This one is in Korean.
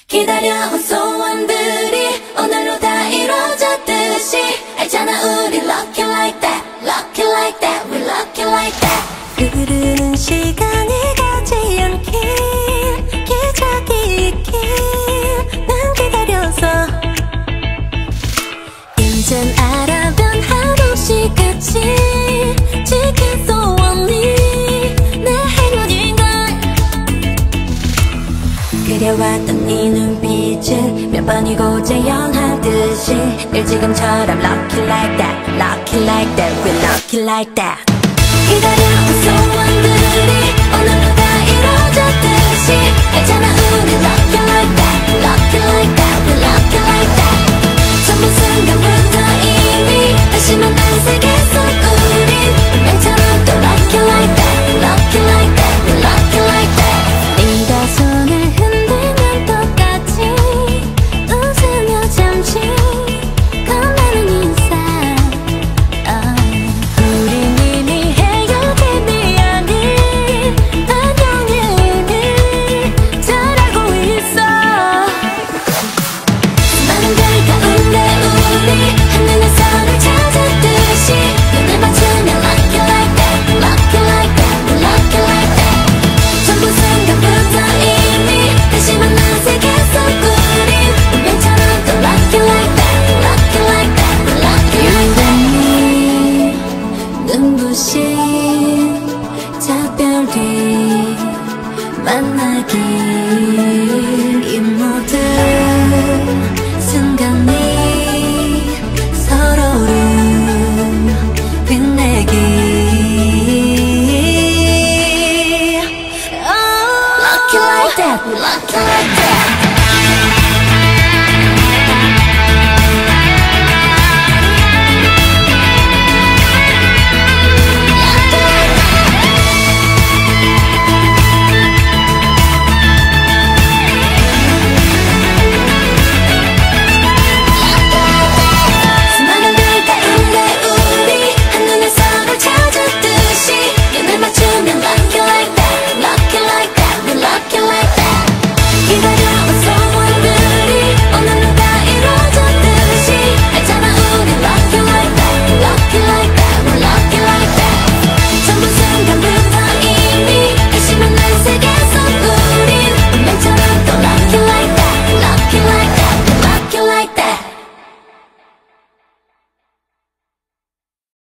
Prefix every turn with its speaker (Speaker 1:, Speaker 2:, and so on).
Speaker 1: 기다려온 소원들이 오늘로 다 이루어졌듯이 알잖아 우리 lucky like that, lucky like that, we lucky like that.
Speaker 2: 흐르는 시간이 가지 않길 기적이 있길 난 기다려서 이젠 알아 변함없이 같이 지킬 소원이 내 행운인걸. 그려왔던 네 눈빛은 몇 번이고 재현하듯이 늘 지금처럼 lucky like that, lucky like that, we lucky like that. 기다려온 소원들이 오늘로 다 이루어졌듯이 알잖아